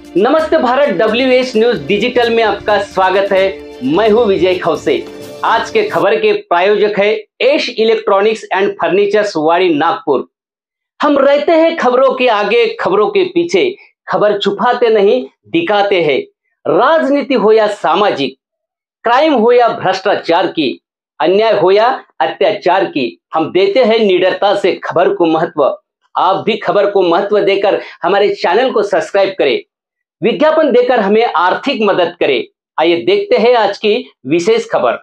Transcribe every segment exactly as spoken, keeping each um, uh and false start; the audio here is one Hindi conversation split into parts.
नमस्ते Bharat, W H news digital में आपका स्वागत है। मैं हूं विजय खौसे। आज के खबर के प्रायोजक है एश इलेक्ट्रॉनिक्स एंड फर्नीचर्स वाड़ी नागपुर। हम रहते हैं खबरों के आगे, खबरों के पीछे। खबर छुपाते नहीं, दिखाते हैं। राजनीति हो या सामाजिक, क्राइम हो या भ्रष्टाचार की, अन्याय हो या अत्याचार की, हम देते हैं निडरता से खबर को महत्व। आप भी खबर को महत्व देकर हमारे चैनल को सब्सक्राइब करें, विज्ञापन देकर हमें आर्थिक मदद करें। आइए देखते हैं आज की विशेष खबर।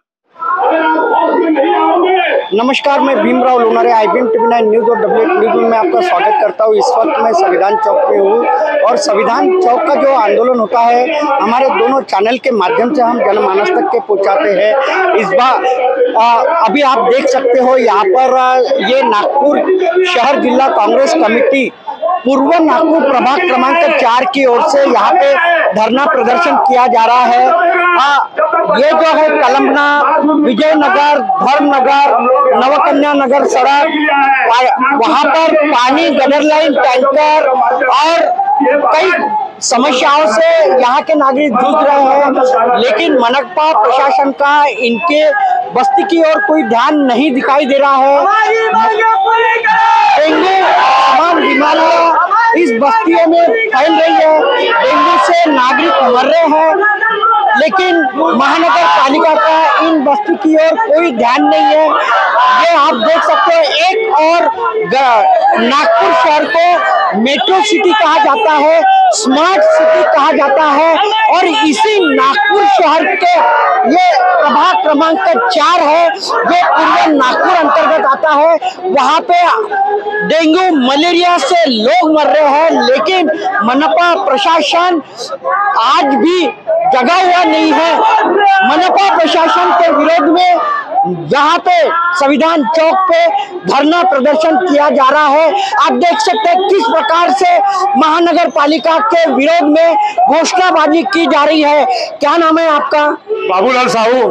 नमस्कार, मैं Bhimrao Lonare, I B M TV nine news और डब्ल्यू एच न्यूज में आपका स्वागत करता हूँ। इस वक्त मैं संविधान चौक पे हूँ और संविधान चौक का जो आंदोलन होता है, हमारे दोनों चैनल के माध्यम से हम जनमानस तक के पहुँचाते हैं। इस बार आ, अभी आप देख सकते हो यहाँ पर आ, ये नागपुर शहर जिला कांग्रेस कमेटी पूर्व नागपुर प्रभाग क्रमांक चार की ओर से यहाँ पे धरना प्रदर्शन किया जा रहा है। आ, ये जो है कलमना, विजयनगर, धर्मनगर, नवकन्या नगर सड़क, वहाँ पर पानी, गटर लाइन, टैंकर और कई समस्याओं से यहाँ के नागरिक जूझ रहे हैं, लेकिन मनपा प्रशासन का इनके बस्ती की ओर कोई ध्यान नहीं दिखाई दे रहा है। डेंगू समान बीमारियां इस बस्तियों में फैल रही है, डेंगू से नागरिक मर रहे हैं, लेकिन महानगर पालिका का इन बस्ती की ओर कोई ध्यान नहीं है। ये आप देख सकते हैं, एक और नागपुर शहर को मेट्रो सिटी कहा जाता है, स्मार्ट सिटी कहा जाता है, और इसी नागपुर शहर के ये प्रभाग क्रमांक चार है जो पूर्व नागपुर अंतर्गत आता है। वहाँ पे डेंगू मलेरिया से लोग मर रहे हैं, लेकिन मनपा प्रशासन आज भी जगा हुआ नहीं है। मनपा प्रशासन के विरोध में यहाँ पे संविधान चौक पे धरना प्रदर्शन किया जा रहा है। आप देख सकते हैं किस प्रकार से महानगर पालिका के विरोध में घोषणाबाजी की जा रही है। क्या नाम है आपका? बाबूलाल साहू।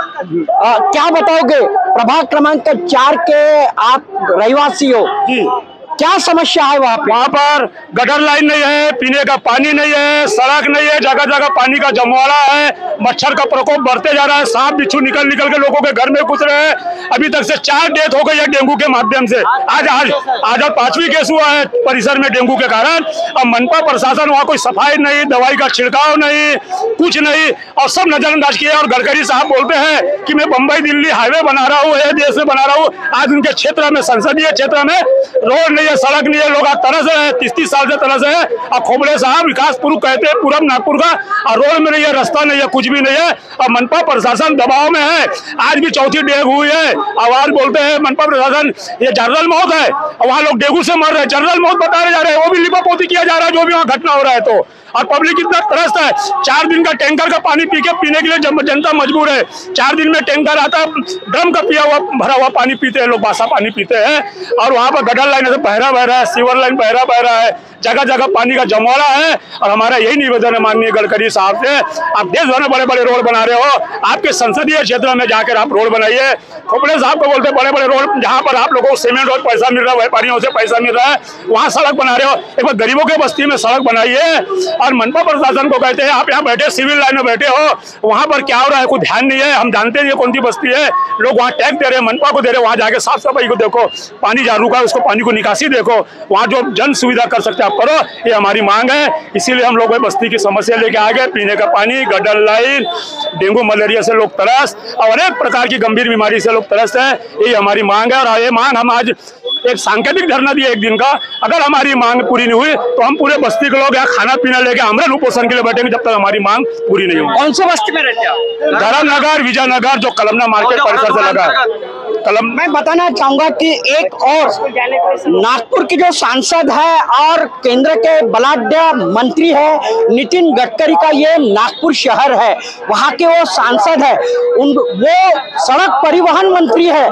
आ, क्या बताओगे, प्रभाग क्रमांक चार के आप रहवासी हो जी, क्या समस्या है वहाँ पे? वहाँ पर गटर लाइन नहीं है, पीने का पानी नहीं है, सड़क नहीं है, जगह जगह पानी का जमवाड़ा है, मच्छर का प्रकोप बढ़ते जा रहा है, सांप बिच्छू निकल निकल के लोगों के घर में घुस रहे हैं। अभी तक से चार डेथ हो गई है डेंगू के माध्यम से। आज आज आज पांचवी केस हुआ है परिसर में डेंगू के कारण। अब मनपा प्रशासन वहाँ कोई सफाई नहीं, दवाई का छिड़काव नहीं, कुछ नहीं, और सब नजरअंदाज किया। और गडकरी साहब बोलते हैं कि मैं बम्बई दिल्ली हाईवे बना रहा हूँ, देश में बना रहा हूँ। आज उनके क्षेत्र में, संसदीय क्षेत्र में रोड नहीं है, सड़क नहीं है, लोग आज तरस रहे हैं, तीस तीस साल से तरस रहे हैं। और खोबड़े साहब विकास पुरुष कहते हैं पूरब नागपुर का, और रोड में नहीं है, रास्ता नहीं है, कुछ भी नहीं है। और मनपा प्रशासन दबाव में है। आज भी चौथी डेंगू हुई है, आवाज बोलते हैं मनपा प्रशासन ये जनरल मौत है, और वहाँ लोग डेंगू से मर रहे हैं, जनरल मौत बताए जा रहे हैं, वो भी लिपापोती किया जा रहा है जो भी वहाँ घटना हो रहा है। तो और पब्लिक इतना त्रस्त है, चार दिन का टैंकर का पानी पी के पीने के लिए जनता मजबूर है। चार दिन में टैंकर आता है, ड्रम का पिया हुआ भरा हुआ पानी पीते हैं लोग, बासा पानी पीते हैं। और वहाँ पर गटर लाइन से बहरा बह रहा है, सीवर लाइन बहरा बह रहा है, जगह जगह पानी का जमवाड़ा है। और हमारा यही निवेदन है माननीय गडकरी साहब से, आप देश भर में बड़े बड़े रोड बना रहे हो, आपके संसदीय क्षेत्र में जाकर आप रोड बनाइए। खोपड़े साहब को बोलते बड़े बड़े रोड, जहाँ पर आप लोगों को सीमेंट रोड पैसा मिल रहा है, व्यापारियों से पैसा मिल रहा है, वहाँ सड़क बना रहे हो। एक बार गरीबों के बस्ती में सड़क बनाइए। और मनपा प्रशासन को कहते हैं आप यहाँ बैठे, सिविल लाइन में बैठे हो, वहाँ पर क्या हो रहा है कोई ध्यान नहीं है। हम जानते हैं ये कौन सी बस्ती है, लोग वहाँ टैक्स दे रहे हैं, मनपा को दे रहे हैं, वहाँ जाके साफ सफाई को देखो, पानी जहाँ रुका है उसको पानी को निकासी देखो, वहाँ जो जन सुविधा कर सकते हैं आप करो। ये हमारी मांग है, इसीलिए हम लोग बस्ती की समस्या लेके आ गए। पीने का पानी, गटर लाइन, डेंगू मलेरिया से लोग त्रस्त और अनेक प्रकार की गंभीर बीमारी से लोग त्रस्त है। ये हमारी मांग है, और ये मांग हम आज एक सांकेतिक धरना दिया एक दिन का। अगर हमारी मांग पूरी नहीं हुई तो हम पूरे बस्ती के लोग यहाँ खाना पीना लेके आमरण उपोषण के लिए बैठेंगे जब तक हमारी मांग पूरी नहीं होगी। कौन से बस्ती में रहते हैं? धर्मनगर, विजयनगर, जो कलमना मार्केट परिसर से लगा है। कलम मैं बताना चाहूंगा कि एक और नागपुर की जो सांसद है और केंद्र के बलाढ्य मंत्री है नितिन गडकरी का ये नागपुर शहर है, वहाँ के वो सांसद है, उन वो सड़क परिवहन मंत्री है।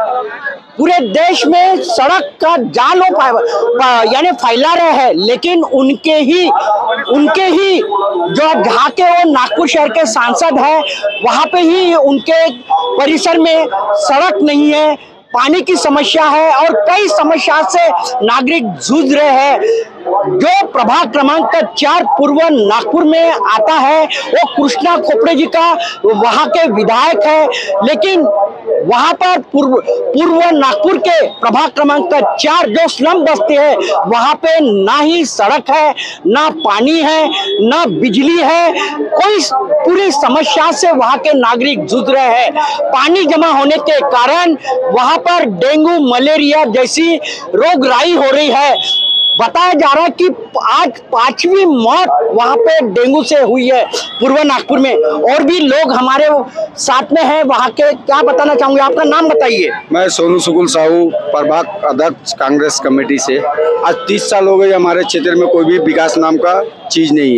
पूरे देश में सड़क का जाल यानी फैला रहे हैं, लेकिन उनके ही उनके ही जो जहाँ के वो नागपुर शहर के सांसद है, वहाँ पे ही उनके परिसर में सड़क नहीं है, पानी की समस्या है और कई समस्या से नागरिक जूझ रहे हैं। जो प्रभाग क्रमांक का चार पूर्व नागपुर में आता है वो कृष्णा खोपड़े जी का वहां के विधायक है, लेकिन वहां पर पूर्व पूर्व नागपुर के प्रभाग क्रमांक का चार जो स्लम बस्ती है वहां पे ना ही सड़क है, ना पानी है, ना बिजली है, कोई पूरी समस्या से वहां के नागरिक जूझ रहे हैं। पानी जमा होने के कारण वहां पर डेंगू मलेरिया जैसी रोगराई हो रही है। बताया जा रहा है कि आज पांचवी मौत वहां पे डेंगू से हुई है पूर्व नागपुर में। और भी लोग हमारे साथ में हैं वहां के, क्या बताना चाहूंगे, आपका नाम बताइए। मैं सोनू सुकुल साहू, प्रभाग अध्यक्ष कांग्रेस कमेटी से। आज तीस साल हो गए हमारे क्षेत्र में कोई भी विकास नाम का चीज नहीं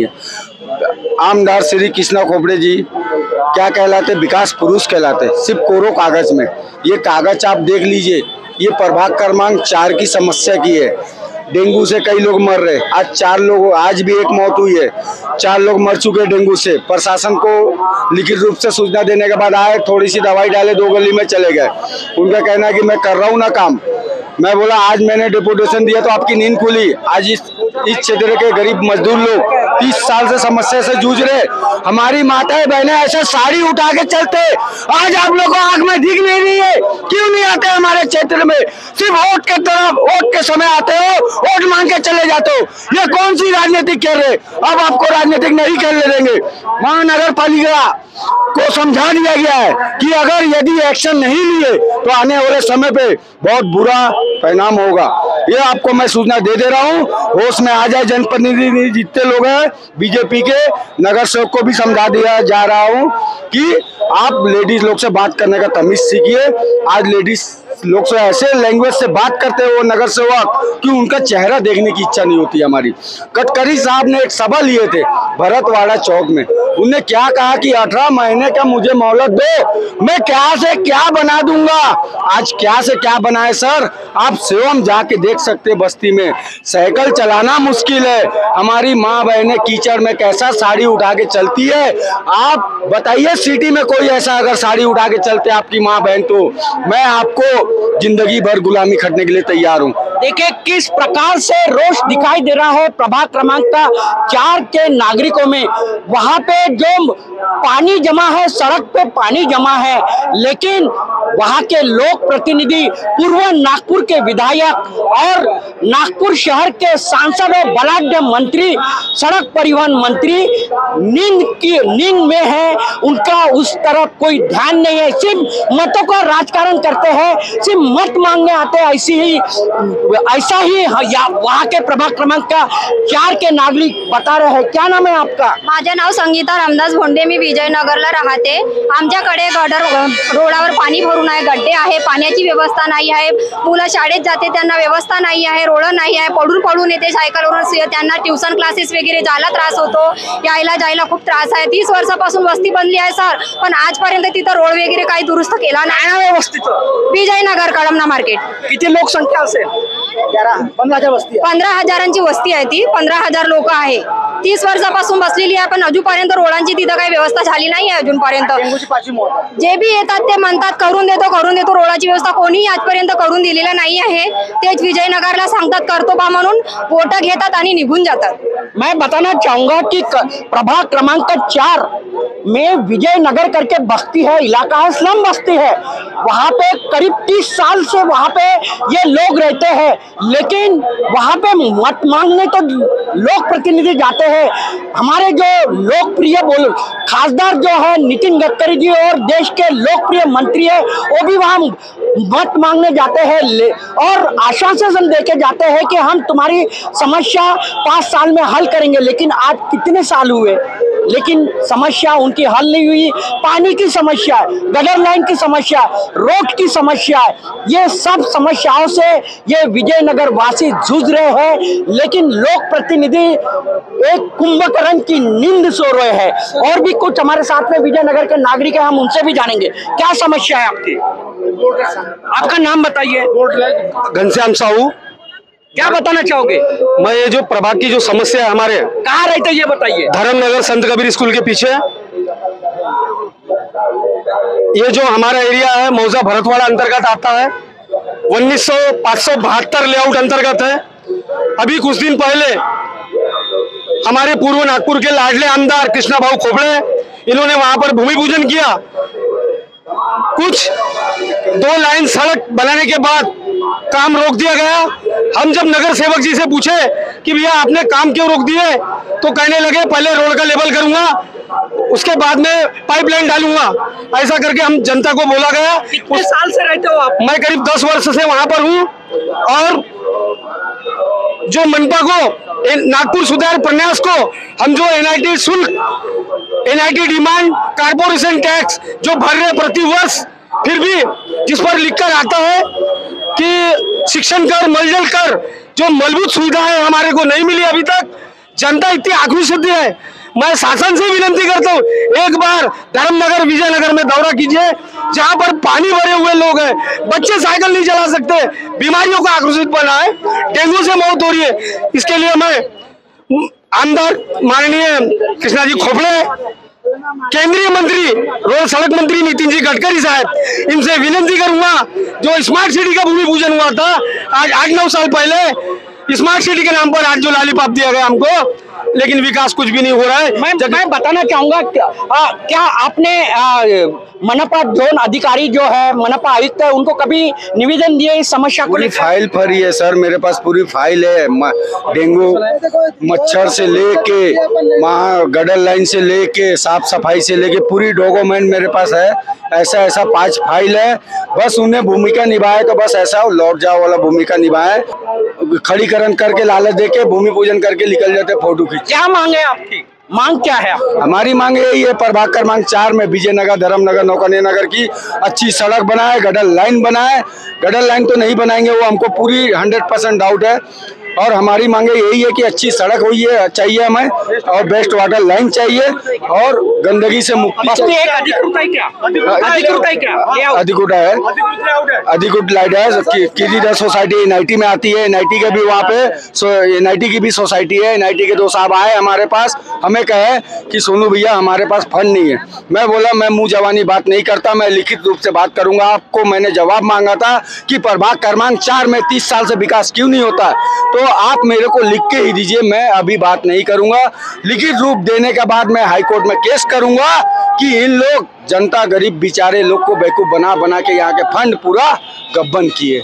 है। आमदार श्री कृष्णा खोपड़े जी क्या कहलाते, विकास पुरुष कहलाते, सिर्फ कोरो कागज में। ये कागज आप देख लीजिए, ये प्रभाग क्रमांक चार की समस्या की है। डेंगू से कई लोग मर रहे, आज चार लोग, आज भी एक मौत हुई है, चार लोग मर चुके डेंगू से। प्रशासन को लिखित रूप से सूचना देने के बाद आए, थोड़ी सी दवाई डाले, दो गली में चले गए। उनका कहना है कि मैं कर रहा हूँ ना काम। मैं बोला आज मैंने डिपुटेशन दिया तो आपकी नींद खुली। आज इस इस क्षेत्र के गरीब मजदूर लोग तीस साल से समस्या से जूझ रहे। हमारी माताएं बहनें ऐसे साड़ी उठा के चलते, आज आप लोगों को आंख में दिख नहीं रही है। क्यों नहीं आते हमारे क्षेत्र में? सिर्फ वोट के तरफ, वोट के समय आते हो, वोट मांग के चले जाते हो। ये कौन सी राजनीतिक खेल रहे? अब आपको राजनीतिक नहीं खेलने देंगे। महानगर पालिका को समझा दिया गया है कि अगर यदि एक्शन नहीं लिए तो आने वाले समय पे बहुत बुरा परिणाम होगा। ये आपको मैं सूचना दे दे रहा हूँ, होश में आ जाए। जनप्रतिनिधि जितने लोग हैं बीजेपी के, नगर सेवक को भी समझा दिया जा रहा हूँ कि आप लेडीज लोग से बात करने का तमीज सीखिए। आज लेडीज लोग से ऐसे लैंग्वेज से बात करते हैं वो नगर सेवक कि उनका चेहरा देखने की इच्छा नहीं होती हमारी। गडकरी साहब ने एक सभा लिए थे भरतवाड़ा चौक में, उन्होंने क्या कहा कि अठारह महीने का मुझे मोहलत दो, मैं क्या से क्या बना दूंगा। आज क्या से क्या बनाए सर? आप स्वयं जाके देख सकते बस्ती में साइकिल चलाना मुश्किल है। हमारी माँ बहनें कीचड़ में कैसा साड़ी उठा के चलती है। आप बताइए सिटी में कोई ऐसा अगर साड़ी उठा के चलते आपकी माँ बहन, तो मैं आपको जिंदगी भर गुलामी खटने के लिए तैयार हूँ। देखिए किस प्रकार से रोष दिखाई दे रहा है प्रभाग क्रमांक का चार के नागरिकों में। वहां पे जो पानी जमा है, सड़क पे पानी जमा है, लेकिन वहां के लोक प्रतिनिधि, पूर्व नागपुर के विधायक और नागपुर शहर के सांसद और बलाढ्य मंत्री, सड़क परिवहन मंत्री नींद की नींद में है। उनका उस तरफ कोई ध्यान नहीं है, सिर्फ मतों का राजकारण करते हैं, सिर्फ मत मांगने आते हैं। ऐसी ही ऐसा ही वहाँ के प्रभाग क्रमांक का चार के नागरिक बता रहे हैं। क्या नाम है आपका? माझे नाव संगीता रामदास भोंडे, मी विजयनगरला राहते। आमच्याकडे गटर रोडावर पाणी भरून आहे, गड्डे आहे, पाण्याची व्यवस्था नाही आहे, मुलं शाळेत जाते त्यांना व्यवस्था नाही आहे, रोड नाही आहे, पडून पडून येते सायकलवरून, त्यांना ट्युशन क्लासेस वगैरे जायला त्रास होतो, यायला जायला खूप त्रास आहे। तीस वर्षापासून वस्ती बनली आहे सर, पण आजपर्यंत तिथं रोड वगैरे काही दुरुस्त केला नाही। विजयनगर कळमना मार्केट। किती लोकसंख्या असेल? पंधरा हजारांची वस्ती आहे ती, पंधरा हजार लोक आहे। तीस वर्षापासून बसलेली आहे, पण अजूनपर्यंत रोडांची तिथं काही व्यवस्था झाली नाही आहे अजूनपर्यंत। जे बी येतात ते म्हणतात करून देतो करून देतो, रोडाची व्यवस्था कोणीही आजपर्यंत करून दिलेला नाही आहे। तेच विजयनगरला सांगतात करतो बा म्हणून, वोट घेतात आणि निघून जातात। मैं बताना चाहूंगा कि प्रभाग क्रमांक चार में विजयनगर करके बस्ती है, इलाका है, स्लम बस्ती है। वहाँ पे करीब तीस साल से वहाँ पे ये लोग रहते हैं, लेकिन वहाँ पे मत मांगने तो लोक प्रतिनिधि जाते हैं। हमारे जो लोकप्रिय बोल खासदार जो है नितिन गडकरी जी और देश के लोकप्रिय मंत्री है, वो भी वहाँ मत मांगने जाते हैं और आश्वासन देके जाते हैं कि हम तुम्हारी समस्या पाँच साल में हल करेंगे। लेकिन आज कितने साल हुए, लेकिन समस्या उनकी हल नहीं हुई। पानी की समस्या है, गटर लाइन की समस्या है, रोड की समस्या है, ये सब समस्याओं से ये विजयनगर वासी जूझ रहे हैं। लेकिन लोक प्रतिनिधि एक कुंभकर्ण की नींद सो रहे हैं। और भी कुछ हमारे साथ में विजयनगर के नागरिक हैं, हम उनसे भी जानेंगे क्या समस्या है आपकी। आपका नाम बताइए। घनश्याम साहू। क्या बताना चाहोगे? मैं ये जो प्रभाग की जो समस्या है हमारे, कहाँ रहते ये बताइए। धर्मनगर संत कबीर स्कूल के पीछे ये जो हमारा एरिया है मौजा भरतवाड़ा अंतर्गत आता है। उन्नीस सौ पाँच सौ बहत्तर लेआउट अंतर्गत है। अभी कुछ दिन पहले हमारे पूर्व नागपुर के लाडले आमदार कृष्णा भाऊ खोपड़े, इन्होंने वहां पर भूमि पूजन किया। कुछ दो लाइन सड़क बनाने के बाद काम रोक दिया गया। हम जब नगर सेवक जी से पूछे कि भैया आपने काम क्यों रोक दिए, तो कहने लगे पहले रोड का लेवल करूंगा, उसके बाद में पाइपलाइन डालूंगा। ऐसा करके हम जनता को बोला गया। कितने साल से रहते हो आप? मैं करीब दस वर्ष से वहां पर हूँ। और जो मनपा को, नागपुर सुधार प्रन्यास को हम जो एनआईटी शुल्क, एनआईटी डिमांड, कारपोरेशन टैक्स जो भर रहे प्रति वर्ष, फिर भी जिस पर लिखकर आता है कि शिक्षण कर, मलजल कर, जो मूलभूत सुविधा है हमारे को नहीं मिली अभी तक। जनता इतनी आक्रोशित है। मैं शासन से विनती करता हूँ, एक बार धर्मनगर, विजयनगर में दौरा कीजिए, जहाँ पर पानी भरे हुए लोग हैं, बच्चे साइकिल नहीं चला सकते, बीमारियों का आक्रोशित बना है, डेंगू से मौत हो रही है। इसके लिए मैं आमदार माननीय कृष्णा जी खोपड़े, केंद्रीय मंत्री, रोड सड़क मंत्री नितिन जी गडकरी साहब, इनसे विनती करूंगा, जो स्मार्ट सिटी का भूमि पूजन हुआ था आज आठ नौ साल पहले, स्मार्ट सिटी के नाम पर आज जो लालीपाप दिया गया हमको, लेकिन विकास कुछ भी नहीं हो रहा है। मैं मैं बताना चाहूंगा, क्या, क्या आपने आ, मनपा जोन अधिकारी जो है, मनपा आयुक्त है, उनको कभी निवेदन दिए इस समस्या को? पूरी फाइल भरी है सर, मेरे पास पूरी फाइल है। डेंगू मच्छर से लेके, वहाँ गडर लाइन से लेके, साफ सफाई से लेके पूरी डॉक्यूमेंट मेरे पास है। ऐसा ऐसा पांच फाइल है, बस उन्हें भूमिका निभाए तो बस ऐसा लौट जाओ वाला भूमिका निभाए। खड़ीकरण करके लालच देके भूमि पूजन करके निकल जाते फोटो खींच। क्या मांग है आपकी? मांग क्या है? हमारी मांग यही है, प्रभाग क्रमांक चार में विजयनगर, धर्मनगर, नौकनिया नगर की अच्छी सड़क बनाए, गडर लाइन बनाए। गडर लाइन तो नहीं बनाएंगे, वो हमको पूरी हंड्रेड परसेंट डाउट है। और हमारी मांगे यही है कि अच्छी सड़क हुई है चाहिए हमें, और बेस्ट वाटर लाइन चाहिए, और गंदगी से मुक्ति चाहिए। एक अधिकृत है क्या? अधिकृत है क्या? अधिकृत है, अधिकृत लाइट है। कीर्तिदास सोसाइटी एनआईटी में आती है, एनआईटी के भी वहाँ पे एनआईटी की भी सोसाइटी है। एनआईटी के दो साहब आए हमारे पास, हमें कहे कि सोनू भैया हमारे पास फंड नहीं है। मैं बोला मैं मुंह जवानी बात नहीं करता, मैं लिखित रूप से बात करूंगा आपको। मैंने जवाब मांगा था कि प्रभाग क्रमांक चार में तीस साल से विकास क्यों नहीं होता, तो आप मेरे को लिख के ही दीजिए, मैं अभी बात नहीं करूंगा। लिखित रूप देने के बाद मैं हाईकोर्ट में केस करूंगा कि इन लोग जनता गरीब बेचारे लोग को बेवकूफ बना बना के यहाँ के फंड पूरा गबन किए।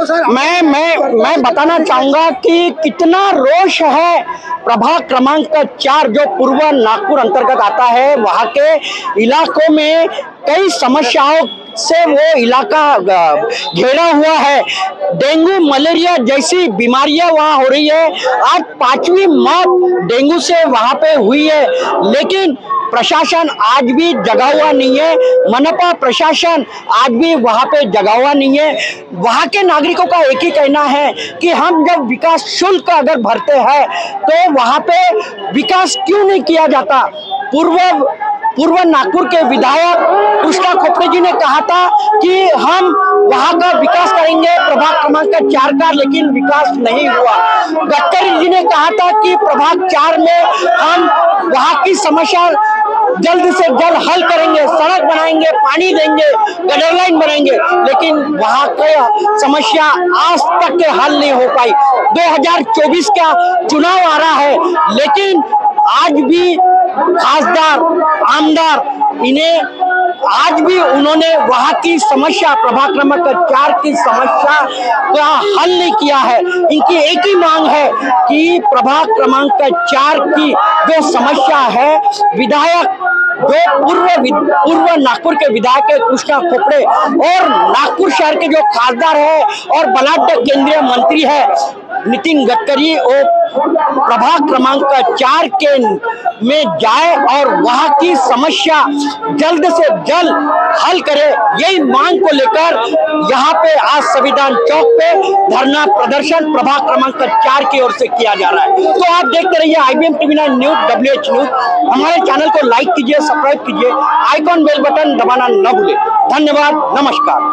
मैं मैं मैं बताना चाहूंगा कि कितना रोष है प्रभाग क्रमांक का चार, जो पूर्व नागपुर अंतर्गत आता है, वहाँ के इलाकों में कई समस्याओं से वो इलाका घेरा हुआ है। डेंगू, मलेरिया जैसी बीमारियां वहाँ हो रही है। आज पांचवी मौत डेंगू से वहाँ पे हुई है, लेकिन प्रशासन आज भी जगा हुआ नहीं है। मनपा प्रशासन आज भी वहाँ पे जगा हुआ नहीं है। वहाँ के नागरिकों का एक ही कहना है कि हम जब विकास शुल्क अगर भरते हैं तो वहाँ पे विकास क्यों नहीं किया जाता। पूर्व पूर्व नागपुर के विधायक कृष्णा खोपड़े जी ने कहा था कि हम वहां का विकास करेंगे प्रभाग क्रमांक चार का, लेकिन विकास नहीं हुआ। गडकरी जी ने कहा था कि प्रभाग चार में हम वहां की समस्या जल्द से जल्द हल करेंगे, सड़क बनाएंगे, पानी देंगे, गटर लाइन बनाएंगे, लेकिन वहां की समस्या आज तक के हल नहीं हो पाई। दो हज़ार चौबीस का चुनाव आ रहा है, लेकिन आज भी खासदार, आमदार, इन्हें आज भी उन्होंने वहां की समस्या, प्रभाग क्रमांक चार की समस्या का हल नहीं किया है। इनकी एक ही मांग है कि प्रभाग क्रमांक चार की जो समस्या है, विधायक जो पूर्व पूर्व नागपुर के विधायक है कृष्णा खोपड़े, और नागपुर शहर के जो खासदार है और बलाढ्य केंद्रीय मंत्री है नितिन गडकरी, और प्रभाग क्रमांक चार के में जाए और वहां की समस्या जल्द से जल्द हल करे। यही मांग को लेकर यहाँ पे आज संविधान चौक पे धरना प्रदर्शन प्रभाग क्रमांक चार की ओर से किया जा रहा है। तो आप देखते रहिए IBM TV nine news, W H news. हमारे चैनल को लाइक कीजिए, सब्सक्राइब कीजिए, आइकॉन बेल बटन दबाना न भूले। धन्यवाद, नमस्कार।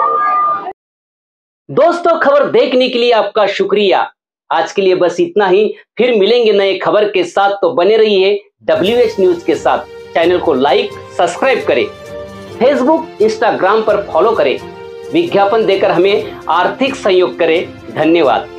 दोस्तों, खबर देखने के लिए आपका शुक्रिया। आज के लिए बस इतना ही, फिर मिलेंगे नए खबर के साथ, तो बने रहिए डब्ल्यू एच न्यूज के साथ। चैनल को लाइक, सब्सक्राइब करें, फेसबुक, इंस्टाग्राम पर फॉलो करें, विज्ञापन देकर हमें आर्थिक सहयोग करें। धन्यवाद।